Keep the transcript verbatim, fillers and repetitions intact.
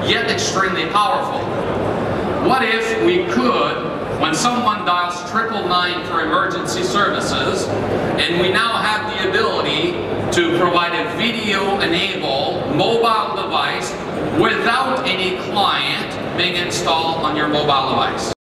yet extremely powerful. What if we could, when someone dials triple nine for emergency services, and we now have the ability to provide a video-enabled mobile device without any client being installed on your mobile device?